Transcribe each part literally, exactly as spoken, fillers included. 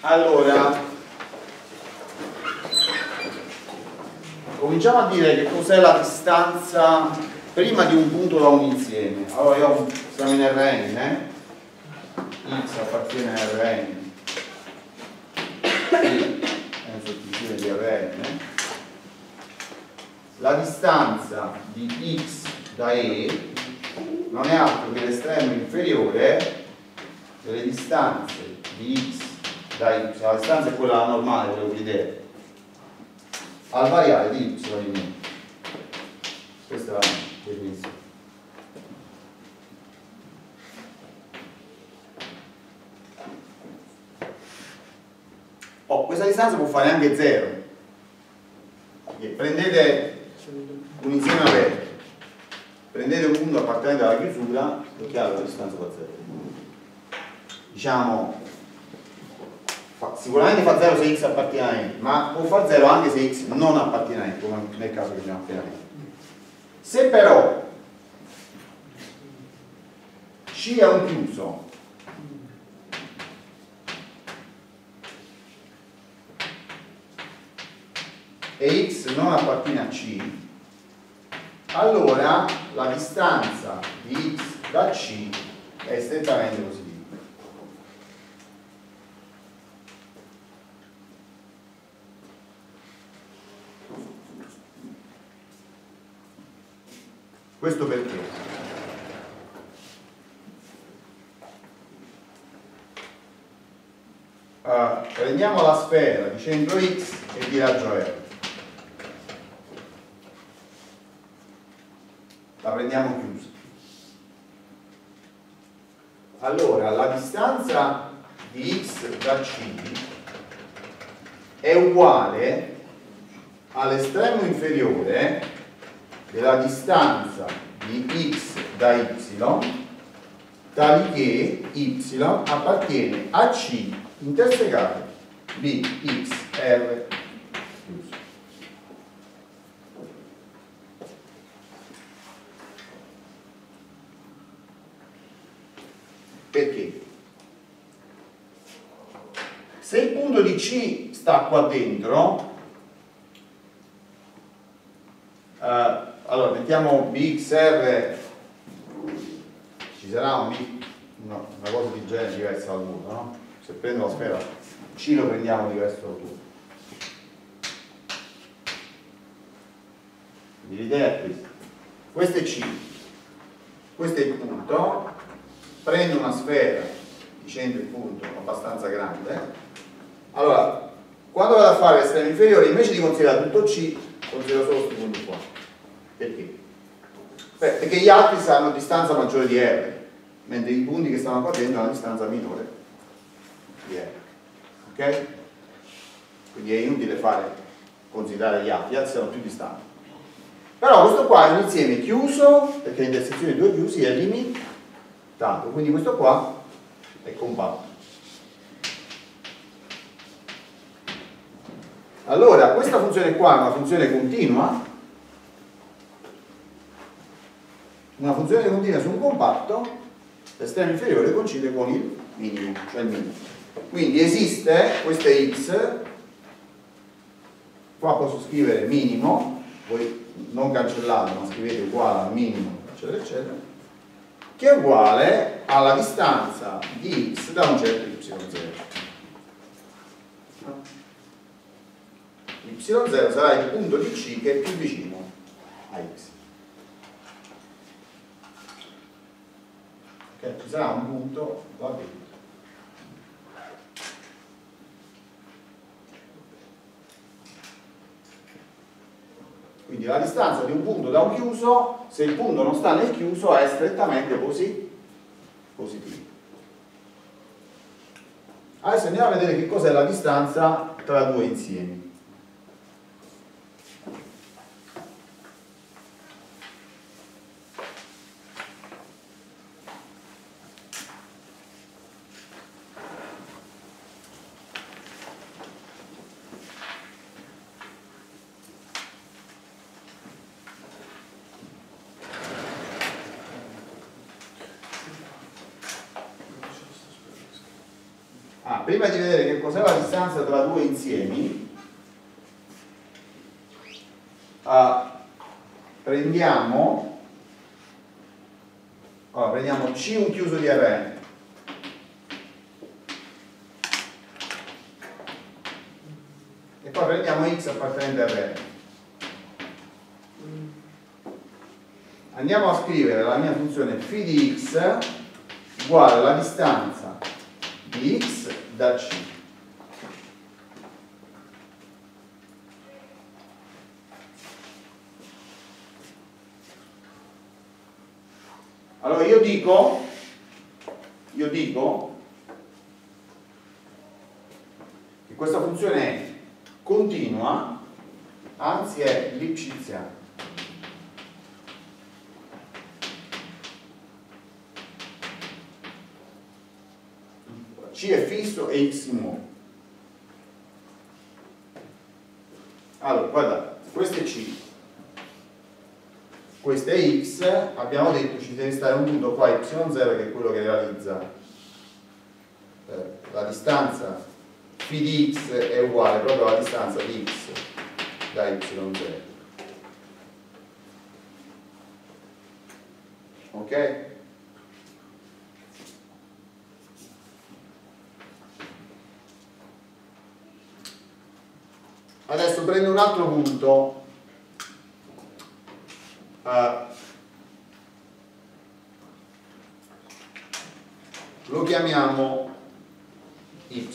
Allora, cominciamo a dire che cos'è la distanza prima di un punto da un insieme. Allora, io siamo in R N, eh? X appartiene a R N, Y è un sottotitolo di R N. La distanza di X da E non è altro che l'estremo inferiore delle distanze di X da Y. La distanza è quella normale, volevo vedere, al variare di Y in U. Questa è la definizione. Oh, questa distanza può fare anche zero. Perché prendete un insieme aperto, prendete un punto appartenente alla chiusura, è chiaro che la distanza fa zero. Diciamo, fa, sicuramente fa zero se X appartiene a E, ma può far zero anche se X non appartiene a E, come nel caso che abbiamo appena detto. Se però C è un chiuso e X non appartiene a C, allora la distanza di X da C è strettamente positiva. Questo perché? Uh, prendiamo la sfera di centro X e di raggio R. La prendiamo chiusa. Allora, la distanza di X da C è uguale all'estremo inferiore della distanza di X da Y, tali che Y appartiene a C intersecato B X R chiuso. Perché? Se il punto di C sta qua dentro, eh, allora mettiamo B X R, ci sarà un B, no, una cosa di genere diversa dal voto, no? Se prendo la sfera C lo prendiamo diverso dal voto. Quindi l'idea è questa. Questo è C, questo è il punto. Prendo una sfera di centro e punto abbastanza grande. Allora, quando vado a fare l'estremo inferiore, invece di considerare tutto C, considero solo questi punti qua. Perché? Beh, perché gli altri saranno a distanza maggiore di R, mentre i punti che stanno qua dentro hanno una distanza minore di R. Ok? Quindi è inutile fare considerare gli altri, gli altri sono più distanti. Però questo qua è un insieme chiuso, perché l'intersezione di due chiusi è limitato. Tanto, quindi questo qua è compatto. Allora, questa funzione qua è una funzione continua, una funzione continua su un compatto, l'estremo inferiore coincide con il minimo, cioè il minimo. Quindi esiste, questo è X, qua posso scrivere minimo, voi non cancellate, ma scrivete uguale al minimo, eccetera, eccetera, che è uguale alla distanza di X da un certo Y zero. Y zero sarà il punto di C che è più vicino a X. Okay? Ci sarà un punto qua dentro. Quindi la distanza di un punto da un chiuso, se il punto non sta nel chiuso, è strettamente posi- positivo. Adesso andiamo a vedere che cos'è la distanza tra due insiemi. Ah, prima di vedere che cos'è la distanza tra due insiemi, ah, prendiamo, allora, prendiamo C un chiuso di R n e poi prendiamo X appartenente a R n. Andiamo a scrivere la mia funzione φ di X uguale alla distanza di X da C. Allora io dico, io dico che questa funzione è continua, anzi è lipschiziana. C è fisso e X si muove. Allora, guarda, questo è C, questo è X, abbiamo detto ci deve stare un punto qua Y zero che è quello che realizza eh, la distanza φ di X è uguale proprio alla distanza di X da Y zero. Ok? Adesso prendo un altro punto, uh, lo chiamiamo Y.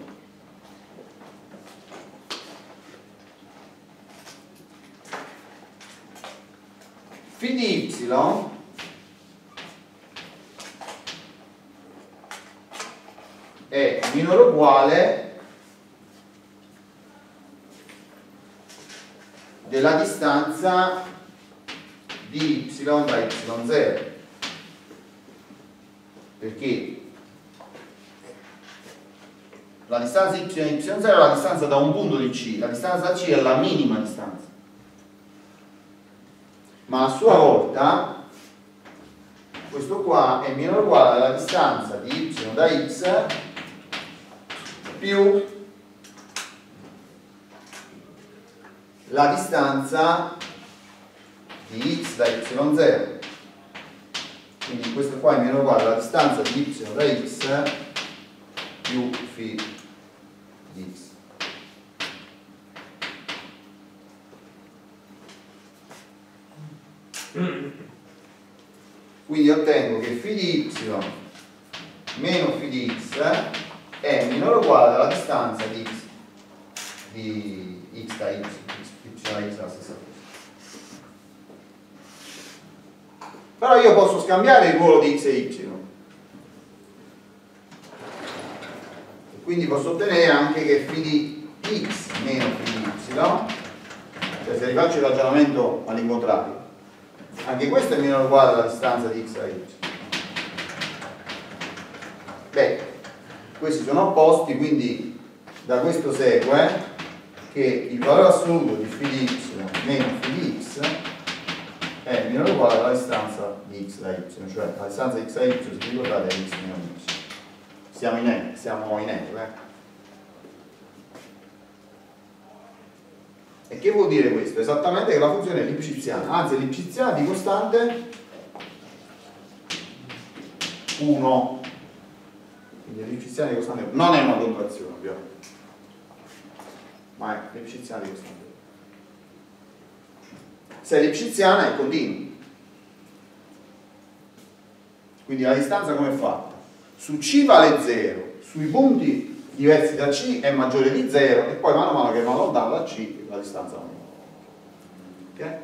Φ di Y è minore o uguale della distanza di Y da Y zero, perché la distanza Y da Y zero è la distanza da un punto di C, la distanza da C è la minima distanza, ma a sua volta questo qua è minore o uguale alla distanza di Y da X più la distanza di X da Y zero, quindi questo qua è meno uguale alla distanza di Y da X più φ di X. Quindi ottengo che φ di Y meno φ di X è minore o uguale alla distanza di X di X da Y, Y da X è la stessa cosa. Però io posso scambiare il ruolo di X e Y, e quindi posso ottenere anche che φ di X meno φ di Y, cioè se rifaccio il ragionamento all'incontrario, anche questo è minore o uguale alla distanza di X da Y. Beh, questi sono opposti, quindi da questo segue che il valore assoluto di φ di Y meno φ di X è minore o uguale alla distanza di X da Y, cioè la distanza di X da Y, se vi ricordate, è X meno Y. Siamo in E, siamo in E, eh? E che vuol dire questo? Esattamente che la funzione è lipschiziana, anzi è lipschiziana di costante uno. Quindi è lipschiziana di costante uno. Non è una contrazione, ovviamente, ma è lipschiziana di costante uno. Se è lipschiziana è continua. Quindi la distanza come è fatta? Su C vale zero, sui punti diversi da C è maggiore di zero e poi mano a mano che va lontano da C la distanza aumenta. Ok?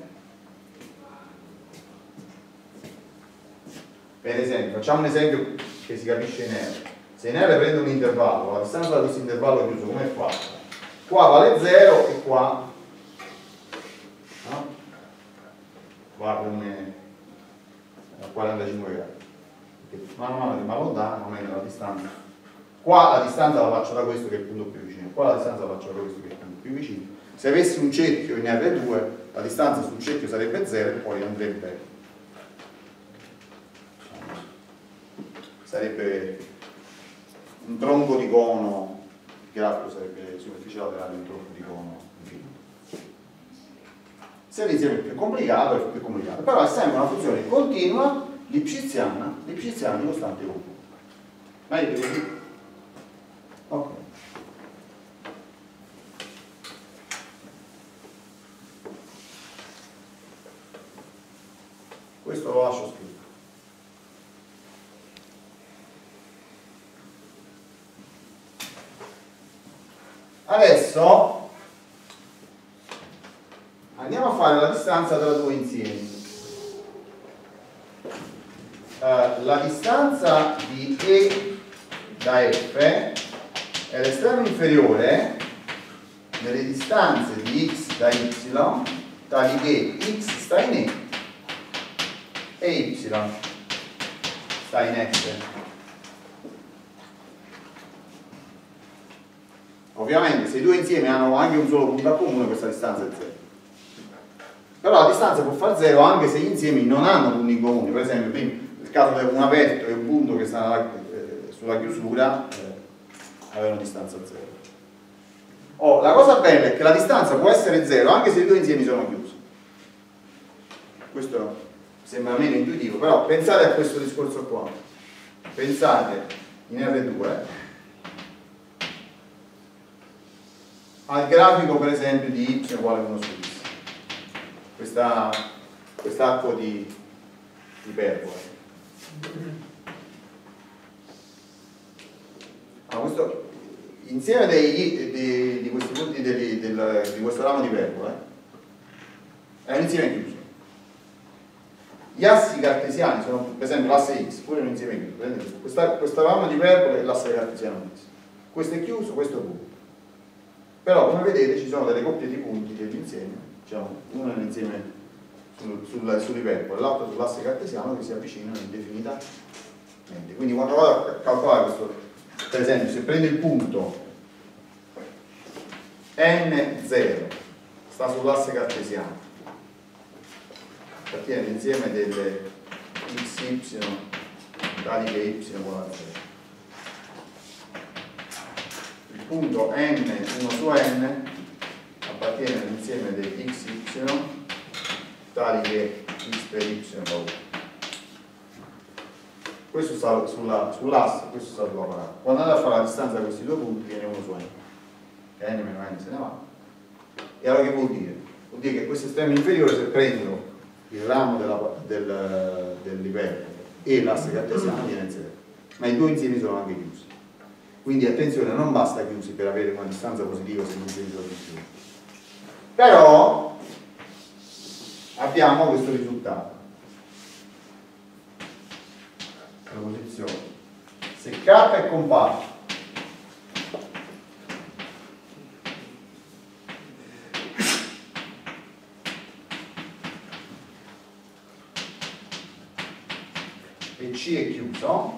Per esempio, facciamo un esempio che si capisce in R. Se in R prendo un intervallo, la distanza da questo intervallo chiuso come è fatta? Qua vale zero e qua no? Qua come a quarantacinque gradi. Perché mano a mano che va lontano aumenta la distanza. Qua la distanza la faccio da questo che è il punto più vicino, qua la distanza la faccio da questo che è il punto più vicino. Se avessi un cerchio in R due, la distanza sul cerchio sarebbe zero e poi andrebbe, sarebbe un tronco di cono, il grafico sarebbe superficie laterale di un tronco di cono infinito. Se l'insieme è più complicato è più complicato, però è sempre una funzione continua, lipschiziana, lipschiziana di costante uno. Meglio così? Ok. Questo lo lascio scritto. Adesso andiamo a fare la distanza tra due insiemi. Uh, la distanza di E da F è l'estremo inferiore delle distanze di X da Y, tali che X sta in E e Y sta in F. Ovviamente se i due insiemi hanno anche un solo punto a comune, questa distanza è zero. Però la distanza può far zero anche se gli insiemi non hanno punti in comune. Per esempio, nel caso di un aperto e un punto che sta eh, sulla chiusura, eh, avere una distanza zero. Oh, la cosa bella è che la distanza può essere zero anche se i due insiemi sono chiusi. Questo sembra meno intuitivo, però pensate a questo discorso qua. Pensate in R due al grafico per esempio di y uguale uno su x, questa quest'arco di iperbole. Allora, questo insieme dei, di, di questi punti del, del, di questo ramo di iperbole è un insieme chiuso. Gli assi cartesiani sono, per esempio l'asse x, pure un insieme chiuso. Questa, questo ramo di iperbole è l'asse cartesiano x. Questo è chiuso, questo è chiuso. Però come vedete ci sono delle coppie di punti degli insiemi, diciamo, uno è un insieme sul, sul, sull'iperbole, l'altro sull'asse cartesiano, che si avvicinano indefinitamente. Quindi quando vado a calcolare questo, per esempio se prendo il punto N zero, sta sull'asse cartesiano, appartiene all'insieme delle xy tali che y uguale a zero. Il punto n uno su n appartiene all'insieme degli xy tali che x per y va uno. Questo sta sull'asse, sull questo sta sulla parata. Quando andate a fare la distanza da questi due punti viene uno su n, che n meno n se ne va. E allora che vuol dire? Vuol dire che questo estremo inferiore, se prendo il ramo del, dell'iperbole e l'asse cartesiano, viene zero. Ma i due insiemi sono anche chiusi. Quindi attenzione, non basta chiusi per avere una distanza positiva se non si sono chiusi. Però abbiamo questo risultato. La posizione. Se K è compatto e C è chiuso,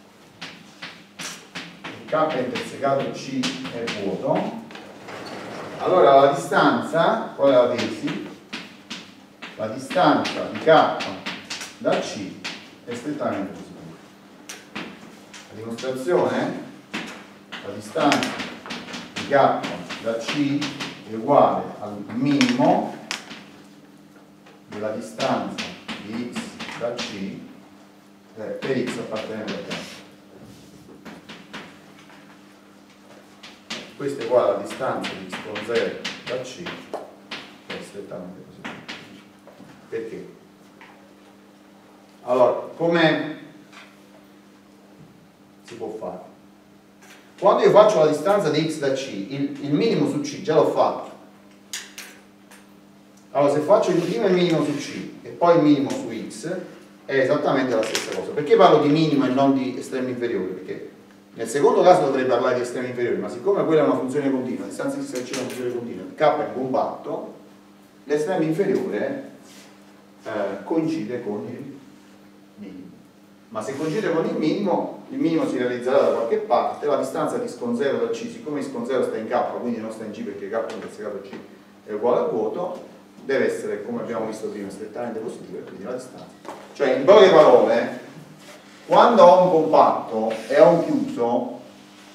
K è intersecato, C è vuoto, allora la distanza, qual è la tesi? La distanza di K da C è strettamente positiva. La dimostrazione? La distanza di K da C è uguale al minimo della distanza di X da C eh, per X appartenente a K. Questo è uguale alla distanza di x con zero da C, che è strettamente positiva. Perché? Allora, come si può fare? Quando io faccio la distanza di x da C, il, il minimo su C già l'ho fatto. Allora, se faccio il primo il minimo su C e poi il minimo su x, è esattamente la stessa cosa. Perché parlo di minimo e non di estremo inferiore? Perché nel secondo caso dovrei parlare di estremi inferiori, ma siccome quella è una funzione continua, la distanza di x da C è una funzione continua, K è compatto, l'estremo inferiore eh, coincide con il minimo. Ma se coincide con il minimo, il minimo si realizzerà da qualche parte, la distanza di x con zero da C, siccome x con zero sta in K, quindi non sta in C perché K intersecato C è uguale a vuoto, deve essere, come abbiamo visto prima, strettamente positiva, e quindi la distanza. Cioè, in poche parole, quando ho un compatto e ho un chiuso,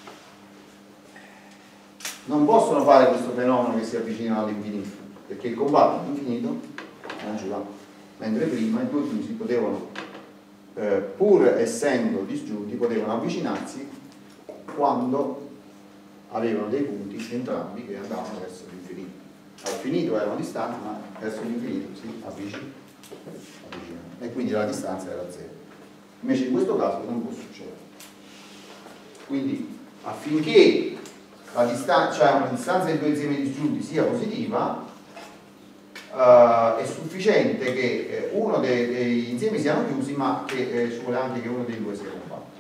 non possono fare questo fenomeno che si avvicinano all'infinito, perché il combatto all'infinito non ci va, mentre prima i due fluidi potevano, eh, pur essendo disgiunti, potevano avvicinarsi quando avevano dei punti entrambi che andavano verso l'infinito. Al finito erano distanti, ma verso l'infinito si avvicinano, e quindi la distanza era zero. Invece in questo caso non può succedere. Quindi affinché la distanza, cioè una distanza dei due insiemi disgiunti sia positiva, uh, è sufficiente che eh, uno dei, degli insiemi siano chiusi, ma che eh, ci vuole anche che uno dei due sia compatto.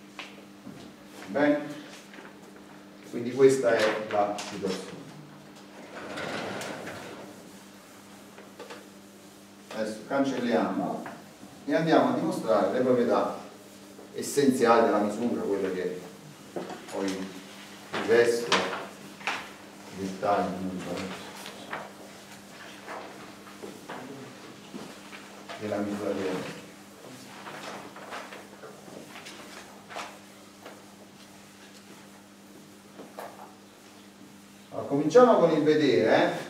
Bene? Quindi questa è la situazione. Adesso cancelliamo e andiamo a dimostrare le proprietà essenziali della misura, quelle che poi il resto, i dettagli non so, della misura di allora, cominciamo con il vedere, eh?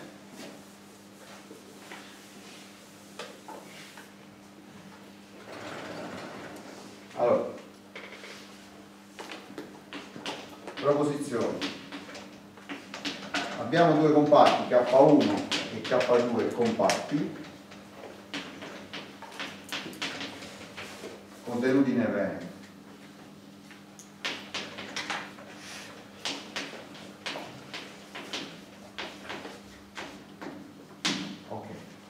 Allora, proposizioni. Abbiamo due compatti K uno e K due compatti contenuti nel Rn. Ok.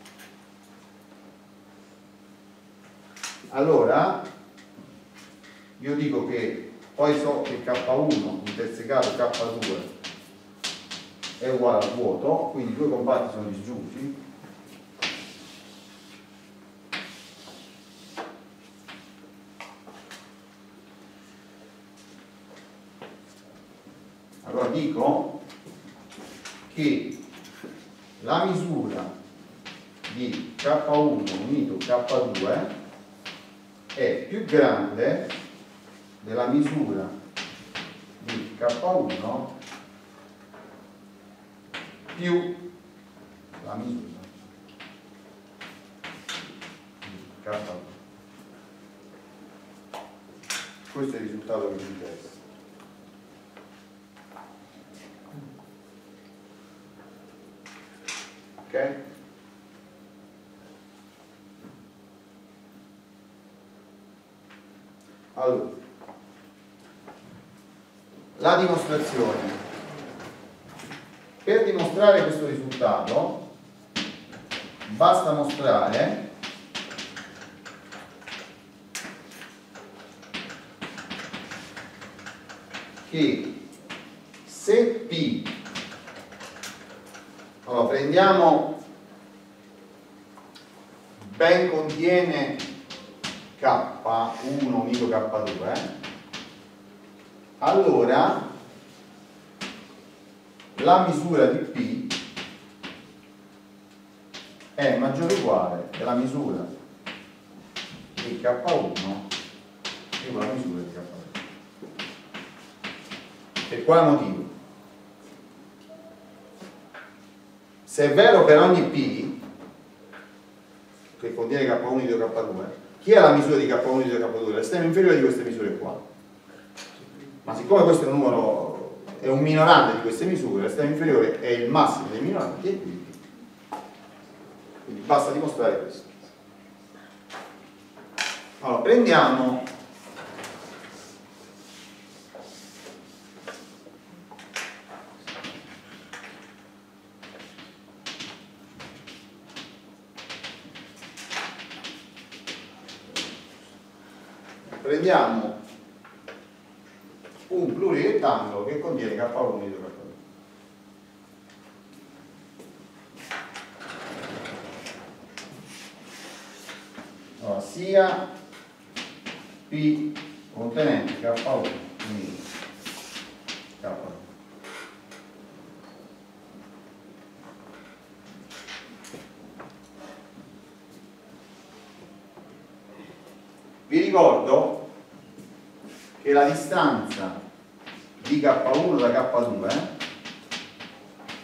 Allora io dico che poi so che K uno intersecato K due è uguale al vuoto, quindi i due compatti sono disgiunti. Allora dico che la misura di K uno unito K due è più grande della misura di K uno più la misura di K due. Questo è il risultato che mi interessa. Ok? Allora, la dimostrazione. Per dimostrare questo risultato basta mostrare che se P, allora prendiamo, ben contiene K uno unito K due, allora la misura di P è maggiore o uguale della misura di K uno più la misura di K due. Per quale motivo? Se è vero per ogni P che contiene K uno unito K due, chi è la misura di K uno unito K due? L'estremo inferiore di queste misure qua. Ma siccome questo è un numero, è un minorante di queste misure, l'estremo inferiore è il massimo dei minoranti e quindi, quindi basta dimostrare questo. Allora, prendiamo prendiamo un plurirettangolo che contiene K uno unito K due. Allora, sia P contenente K uno unito K due. Vi ricordo che la distanza di K uno da K due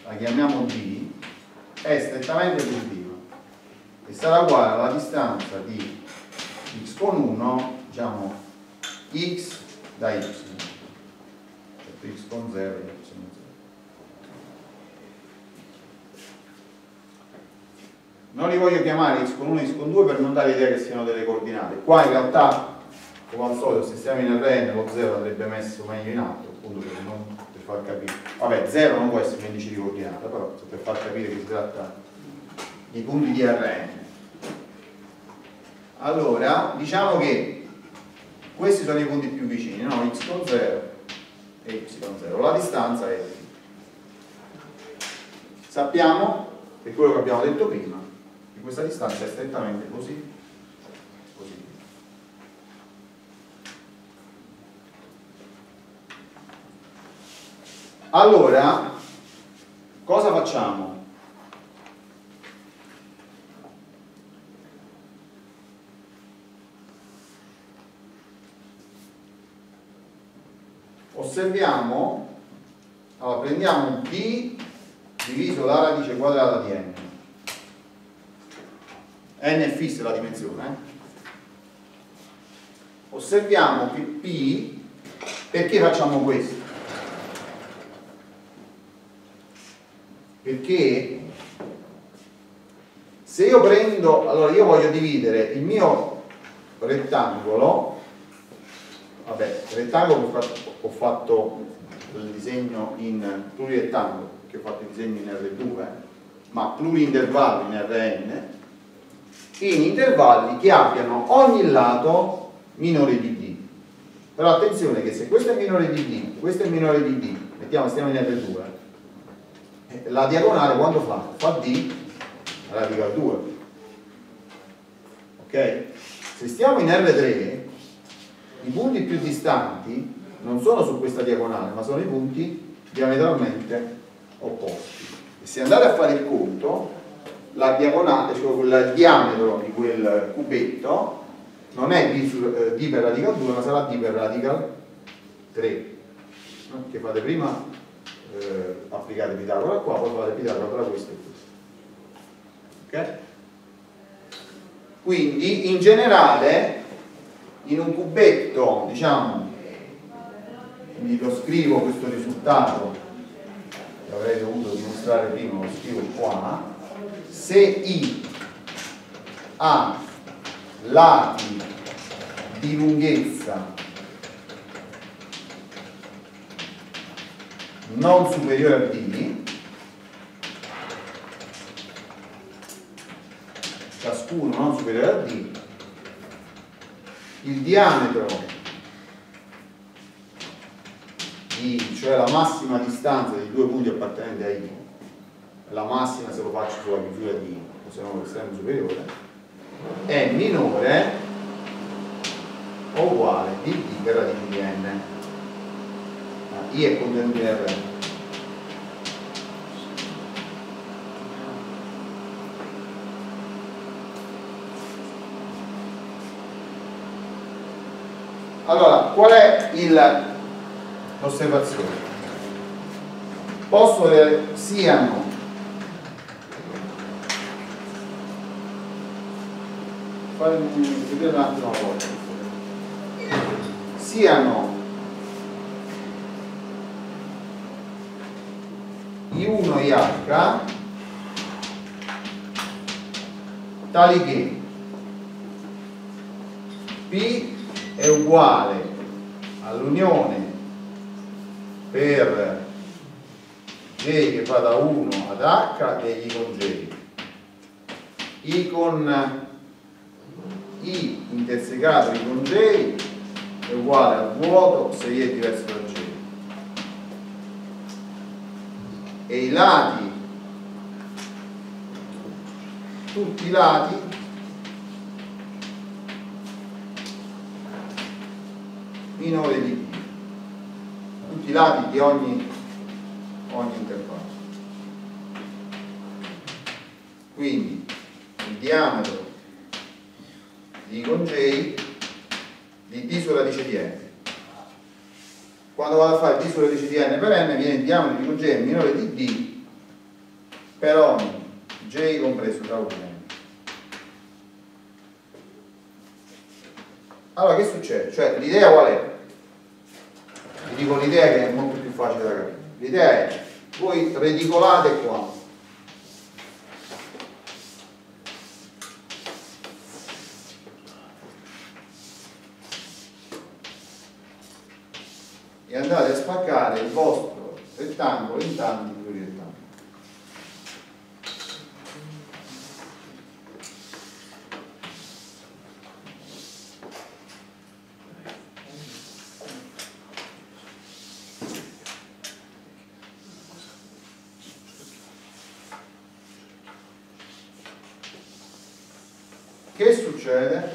la chiamiamo D, è strettamente positiva e sarà uguale alla distanza di x con uno, diciamo x da y, cioè x con zero e y con zero. Non li voglio chiamare x con uno e x con due per non dare l'idea che siano delle coordinate. Qua in realtà, come al solito, se stiamo in R N lo zero andrebbe messo meglio in alto, appunto per, non, per far capire. Vabbè, zero non può essere un indice di coordinata, però per far capire che si tratta di punti di R N. Allora, diciamo che questi sono i punti più vicini, no? X con zero e y con zero. La distanza è sappiamo, per quello che abbiamo detto prima, che questa distanza è strettamente positiva. Allora, cosa facciamo? Osserviamo, allora prendiamo D diviso la radice quadrata di n. N è fissa la dimensione. Eh? Osserviamo che P, perché facciamo questo? Perché se io prendo, allora io voglio dividere il mio rettangolo, vabbè, il rettangolo ho fatto, ho fatto il disegno in plurirettangolo, perché ho fatto il disegno in R due, ma plurintervalli in R N, in intervalli che abbiano ogni lato minore di D. Però attenzione che se questo è minore di D, questo è minore di D, mettiamo, stiamo in R due, la diagonale quando fa? Fa D radical due. Ok? Se stiamo in R tre, i punti più distanti non sono su questa diagonale, ma sono i punti diametralmente opposti. E se andate a fare il conto, la diagonale, cioè il diametro di quel cubetto, non è D, su, eh, D per radical due, ma sarà D per radical tre. No? Che fate prima, eh, applicate Pitagora qua, poi fate Pitagora tra questo e questo. Ok? Quindi, in generale, in un cubetto, diciamo, vi lo scrivo questo risultato che avrei dovuto dimostrare prima, lo scrivo qua. Se I ha lati di lunghezza non superiore a D, ciascuno non superiore a D, il diametro di, cioè la massima distanza dei due punti appartenenti a I, la massima se lo faccio sulla misura di I, o se no l'estremo superiore, è minore o uguale di D per radice di n. I è contenuto in R. Allora, qual è l'osservazione? Posso avere siano fare un attimo una volta siano I uno e I H tali che P è uguale all'unione per J che va da uno ad H degli con J, I con I intersecato I con J è uguale al vuoto se I è diverso da J, e i lati, tutti i lati minore di P, tutti i lati di ogni, ogni intervallo. Quindi il diametro di I con J di D su radice di n. Quando vado a fare D su radice di n per n, viene il diametro di I con J è minore di D per ogni J compreso tra uno e n. Allora che succede? Cioè l'idea qual è? Vi dico l'idea che è molto più facile da capire. L'idea è, voi reticolate qua, e andate a spaccare il vostro rettangolo in tanti plurirettangoli. Che succede?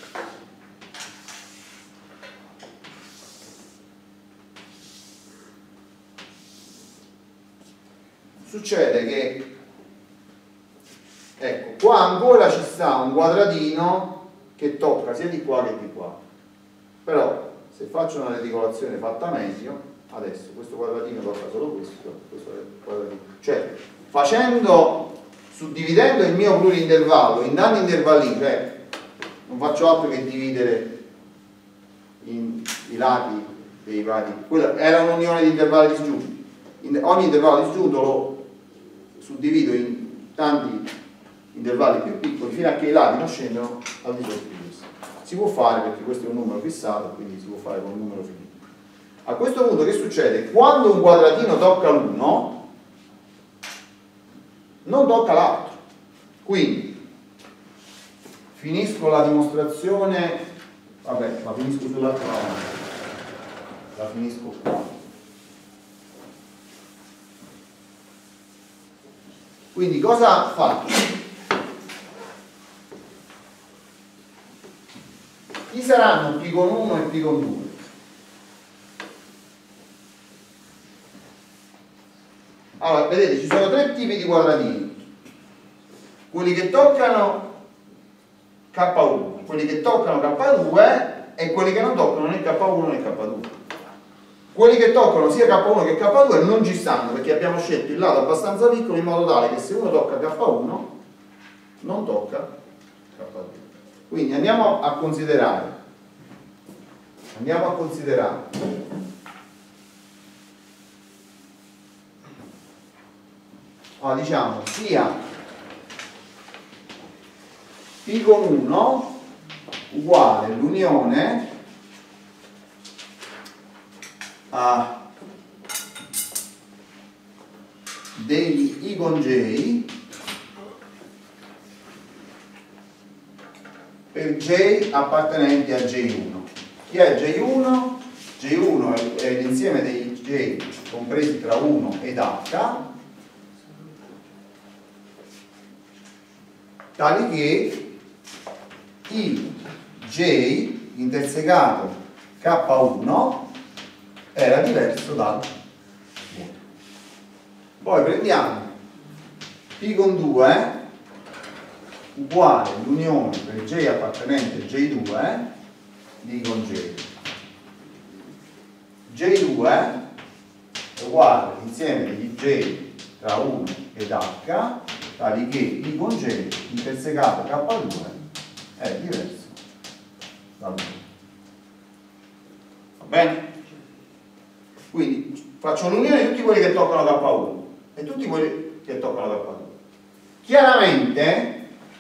Succede che, ecco, qua ancora ci sta un quadratino che tocca sia di qua che di qua. Però, se faccio una reticolazione fatta meglio, adesso questo quadratino tocca solo questo, questo quadratino. Cioè, facendo... suddividendo il mio plurintervallo in tanti intervallini, cioè non faccio altro che dividere in, i lati dei vari, quella era un'unione di intervalli disgiunti, in, ogni intervallo disgiunto lo suddivido in tanti intervalli più piccoli fino a che i lati non scendono al di sotto di questo. Si può fare perché questo è un numero fissato, quindi si può fare con un numero finito. A questo punto che succede? Quando un quadratino tocca l'uno non tocca l'altro, quindi finisco la dimostrazione, vabbè, la finisco sull'altra mano, la finisco qua. Quindi cosa faccio? Chi saranno P con uno e P con due? Allora, vedete, ci sono tre tipi di quadratini. Quelli che toccano K uno, quelli che toccano K due e quelli che non toccano né K uno né K due. Quelli che toccano sia K uno che K due non ci stanno perché abbiamo scelto il lato abbastanza piccolo in modo tale che se uno tocca K uno non tocca K due. Quindi andiamo a considerare andiamo a considerare allora, diciamo sia P con uno uguale l'unione a degli I con J per J appartenenti a J uno. Chi è J uno? J uno è, è l'insieme dei J compresi tra uno ed H, tali che il J intersecato K uno era diverso dal vuoto. Poi prendiamo P con due uguale l'unione per J appartenente a J due di con J. J due è uguale l'insieme degli J tra uno ed H, tali che I con J intersecato K due è diverso dal uno. Va bene? Quindi faccio l'unione di tutti quelli che toccano K uno e tutti quelli che toccano K due. Chiaramente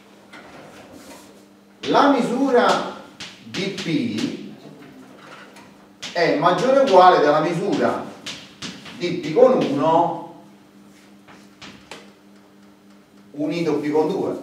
la misura di P è maggiore o uguale della misura di P con uno unito P con due,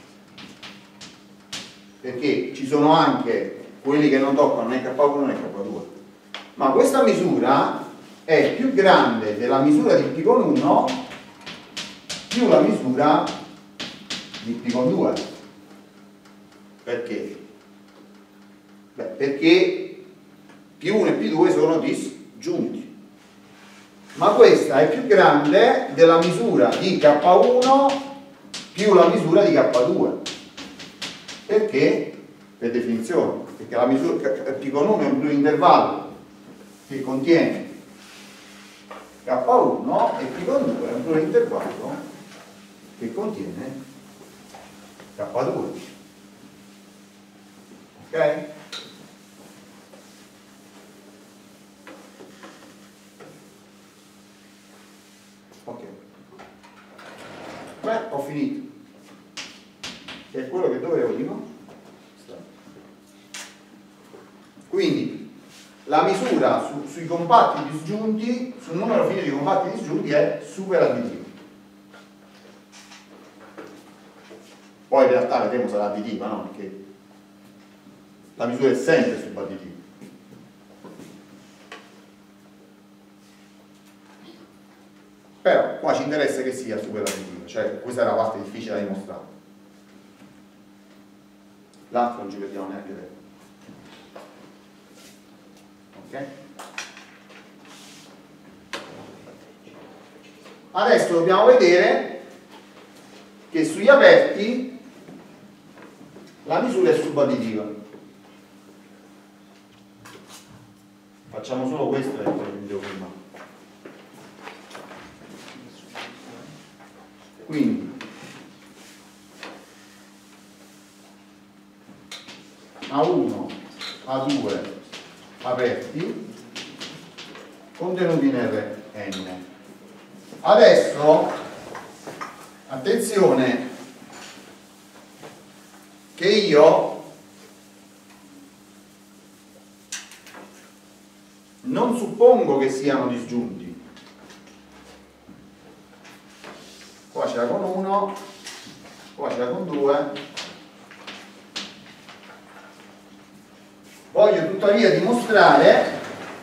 perché ci sono anche quelli che non toccano né K uno né K due, ma questa misura è più grande della misura di P con uno più la misura di P con due. Perché? Beh, perché P uno e P due sono disgiunti, ma questa è più grande della misura di K uno più la misura di K due. Perché? Per definizione, perché la misura P con uno è un plurintervallo che contiene K uno e P con due è un plurintervallo che contiene K due. Ok? Ok. Beh, ho finito. Che è quello che dovevo dire. Quindi la misura su, sui compatti disgiunti, sul numero finito di compatti disgiunti è superadditivo. Poi in realtà vedremo sarà additiva, no? Perché la misura è sempre subadditiva. Però qua ci interessa che sia superadditiva, cioè questa è la parte difficile da dimostrare. L'altro non ci vediamo neanche vedere. Ok? Adesso dobbiamo vedere che sugli aperti la misura è subadditiva. Facciamo solo questo e poi devo filmare. Quindi A uno, A due aperti contenuti in R N. Adesso attenzione che io non suppongo che siano disgiunti. Qua c'era con uno, qua c'era con due. Voglio tuttavia dimostrare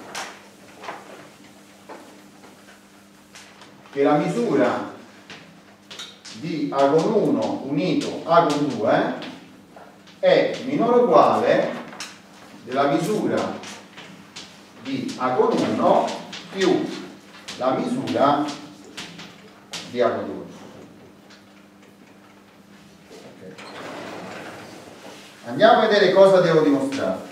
che la misura di A con uno unito A con due è minore o uguale della misura di A con uno più la misura di A con due. Okay. Andiamo a vedere cosa devo dimostrare.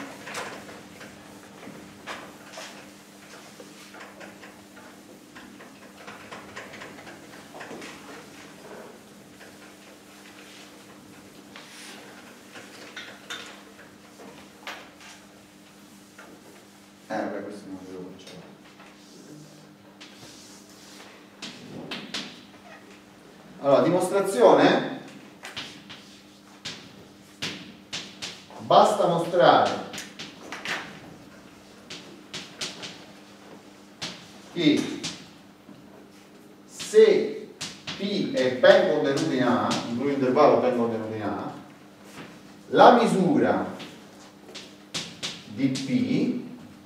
Allora, dimostrazione, basta mostrare che se P è ben contenuto in A, in un intervallo ben contenuto in A, la misura di P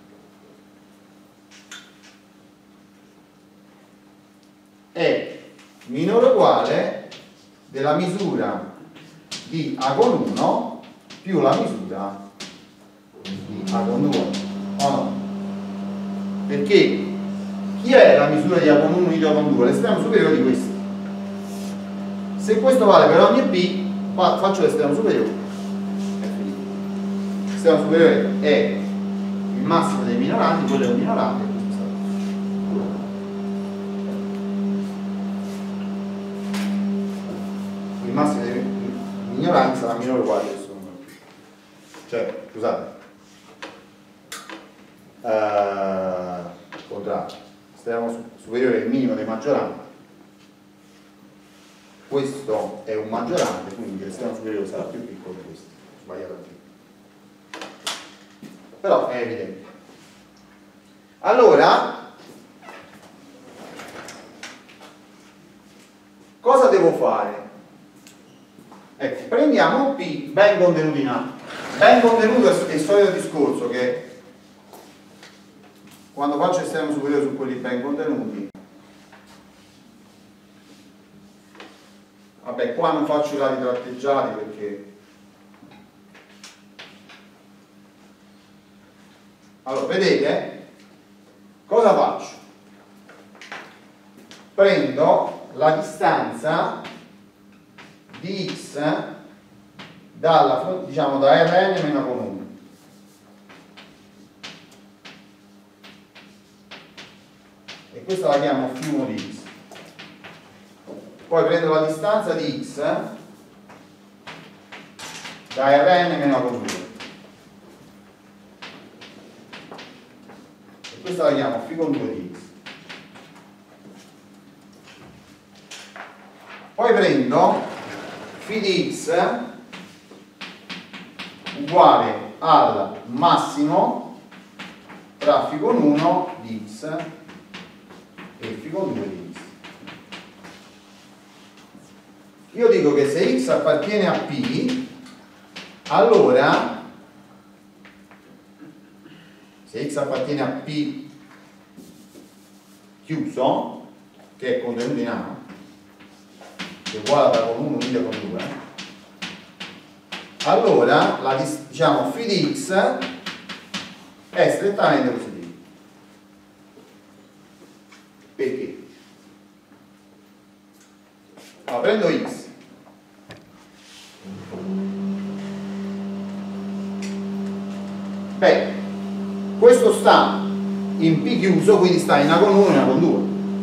è minore o uguale della misura di A con uno più la misura di A con due, o no? Perché chi è la misura di A con uno unito A con due? L'estremo superiore di questo. Se questo vale per ogni B, faccio l'estremo superiore. È finito. L'estremo superiore è il massimo dei minoranti, quello è un minorante. Il massimo di minoranza sarà minore o uguale a questo numero. Cioè, scusate, uh, contrario, estremo superiore è il minimo dei maggioranti, questo è un maggiorante, quindi l'estremo superiore sarà più piccolo di questo, sbagliato anche. Però è evidente. Allora, cosa devo fare? Ecco, prendiamo P ben contenuto in A. Ben contenuto è il solito discorso che quando faccio estremo superiore su quelli ben contenuti, vabbè, qua non faccio i lati tratteggiati perché allora, vedete cosa faccio? Prendo la distanza di x dalla, diciamo, da Rn meno con uno. E questa la chiamo φ di x. poi prendo la distanza di x da Rn meno a con due. E questa la chiamo φ con due di x. Poi prendo φ di x uguale al massimo tra φ con uno di x e φ con due di x. Io dico che se x appartiene a P, allora se x appartiene a P chiuso, che è contenuto in A, che è uguale a con uno unito con due, allora la, diciamo φ di x è strettamente positivo. Perché? Allora, prendo x, beh, questo sta in P chiuso, quindi sta in A con uno e in A con due,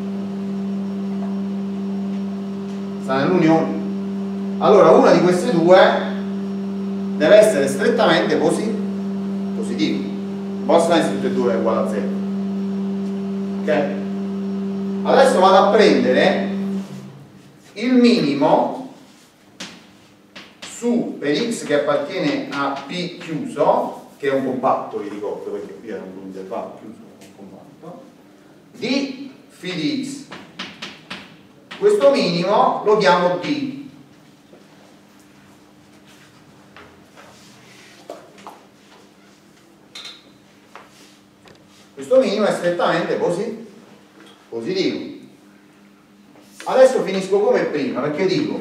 sta nell'unione. Allora una di queste due deve essere strettamente posi positivo, possono essere tutte e due uguali a zero. Ok? Adesso vado a prendere il minimo su per x che appartiene a P chiuso, che è un compatto, vi ricordo, perché qui era un intervallo chiuso, un compatto, di φ di x. Questo minimo lo chiamo D. Questo minimo è strettamente posi positivo. Adesso finisco come prima, perché dico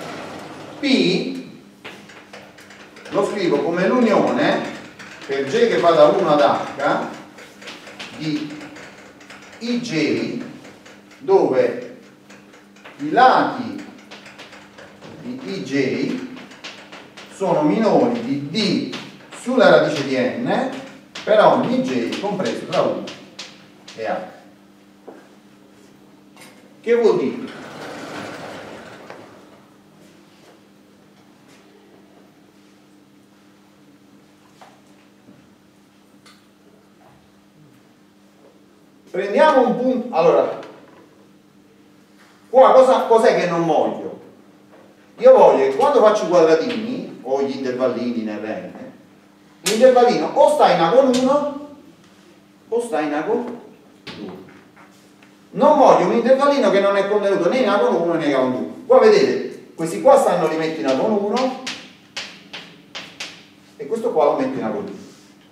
P lo scrivo come l'unione per J che va da uno ad H di I J, dove i lati di I J sono minori di D sulla radice di N per ogni J compreso tra uno e H. Che vuol dire? Prendiamo un punto, allora, qua cosa, cos'è che non voglio? Io voglio che quando faccio i quadratini o gli intervallini in Rn, l'intervallino o sta in A con uno o sta in A con due. Non voglio un intervallino che non è contenuto né in A con uno né in A con due. Qua vedete, questi qua stanno li metto in A con uno e questo qua lo metto in A con due.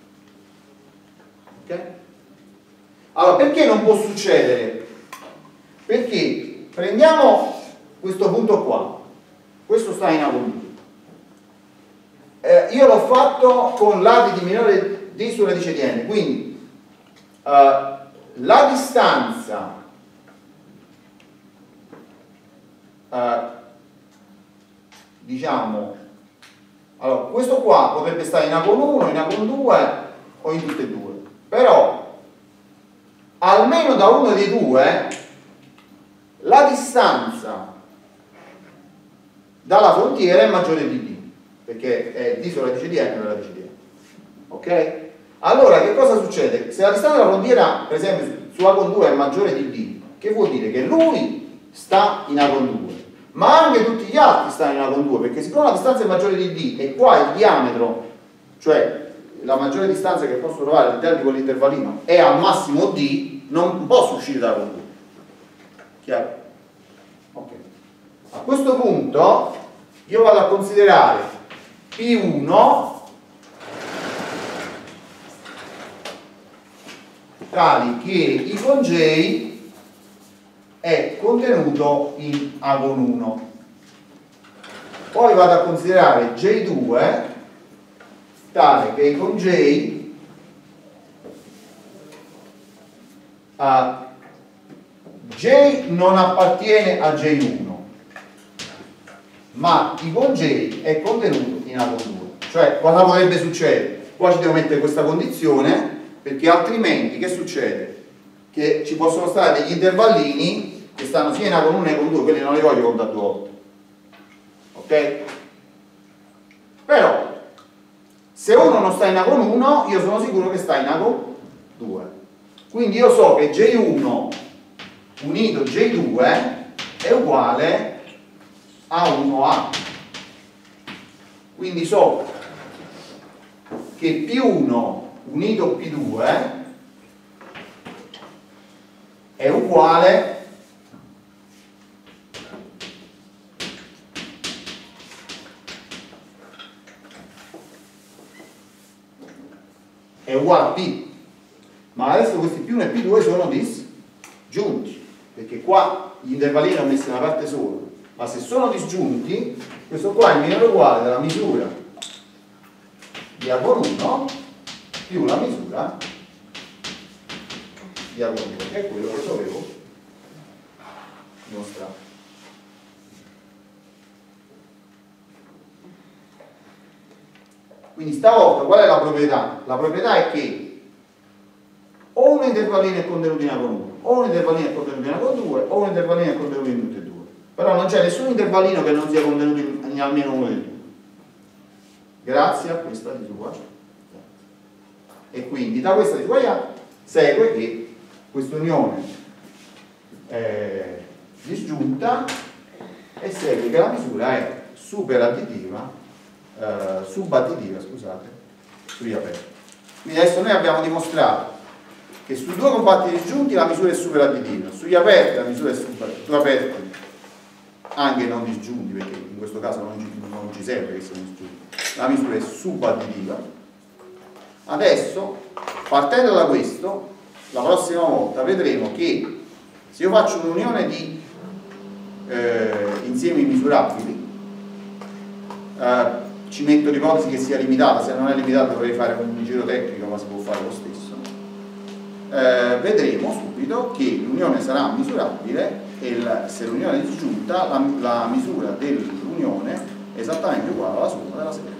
Ok? Allora, perché non può succedere? Perché prendiamo questo punto qua, questo sta in A con due. Eh, io l'ho fatto con lati di minore D sulla radice di N, quindi eh, la distanza eh, diciamo, allora questo qua potrebbe stare in A con uno, in A con due o in tutte e due, però almeno da uno dei due la distanza dalla frontiera è maggiore di D, perché è D sulla radice di N sulla radice di N. Ok? Allora che cosa succede? Se la distanza della frontiera per esempio su A con due è maggiore di D, che vuol dire che lui sta in A con due, ma anche tutti gli altri stanno in A con due, perché siccome la distanza è maggiore di D e qua il diametro, cioè la maggiore distanza che posso trovare all'interno di quell'intervallino è al massimo D, non posso uscire da A con due. Chiaro? Ok. A questo punto io vado a considerare P uno tali che I con J è contenuto in A con uno. Poi vado a considerare J due tale che I con J a J non appartiene a J uno, ma I con J è contenuto in A con due. Cioè, cosa potrebbe succedere? Qua ci devo mettere questa condizione, perché altrimenti che succede? Che ci possono stare degli intervallini che stanno sia in A con uno che con due, quelli non li voglio contare due volte, ok? Però se uno non sta in A con uno, io sono sicuro che sta in A con due, quindi io so che J uno unito J due è uguale a uno A, quindi so che P uno unito P due è uguale è uguale a P, ma adesso questi P uno e P due sono disgiunti, perché qua gli intervallini li ho messi da una parte sola, ma se sono disgiunti questo qua è minore o uguale della misura di A con uno più la misura di A con due, che è quello che dovevo mostrare. Quindi stavolta qual è la proprietà? La proprietà è che o un intervallino è contenuto in A con uno, o un intervallino è contenuto in A con due, o un intervallino è contenuto in tutte e due. Però non c'è nessun intervallino che non sia contenuto in, in almeno uno dei due. Grazie a questa disuguaglianza. E quindi da questa disuguaglianza segue che questa unione è disgiunta e segue che la misura è superadditiva, eh, subadditiva, scusate, sugli aperti. Quindi adesso noi abbiamo dimostrato che sui due compatti disgiunti la misura è superadditiva, sugli aperti la misura è subadditiva, sugli aperti anche non disgiunti, perché in questo caso non ci, non ci serve che siano disgiunti, la misura è subadditiva. Adesso, partendo da questo, la prossima volta vedremo che se io faccio un'unione di eh, insiemi misurabili, eh, ci metto l'ipotesi che sia limitata, se non è limitata dovrei fare un giro tecnico, ma si può fare lo stesso. Eh, vedremo subito che l'unione sarà misurabile e la, se l'unione è disgiunta la, la misura dell'unione è esattamente uguale alla somma della serie.